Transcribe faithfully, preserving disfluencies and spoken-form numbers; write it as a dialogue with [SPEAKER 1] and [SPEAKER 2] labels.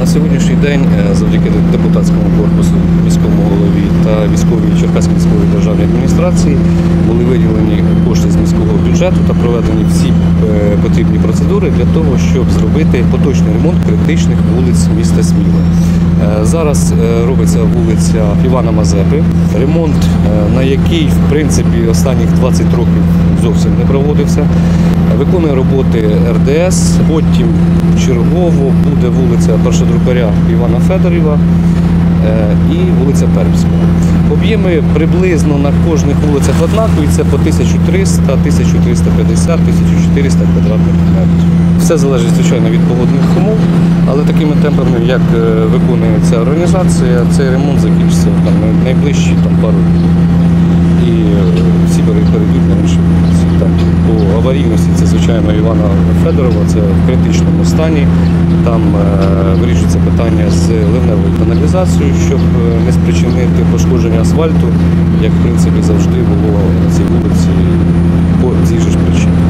[SPEAKER 1] сьогоднішній день завдяки депутатському корпусу, міському голові та військовій Черкаської військової державної адміністрації були виділені кошти з міського бюджету та проведені всі потрібні процедури для того, щоб зробити поточний ремонт критичних вулиць міста Сміла. Зараз робиться вулиця Івана Мазепи, ремонт на який, в принципі, останніх двадцять років зовсім не проводився. Виконує роботи ер де ес, потім чергово буде вулиця Першодрукаря Івана Федорова і вулиця Пермська. Об'єми приблизно на кожних вулицях однакові, це по тисяча триста, тисяча триста п'ятдесят, тисяча чотириста квадратних метрів. Все залежить, звичайно, від погодних умов, але такими темпами, як виконує ця організація, цей ремонт закінчиться там, найближчі там, пару днів. І всі перейдуть на інші вулиці. По аварійності це, звичайно, Івана Федорова, це в критичному стані. Там е, вирішується питання з ливневою каналізацією, щоб не спричинити пошкодження асфальту, як, в принципі, завжди було на цій вулиці по цій же ж причині.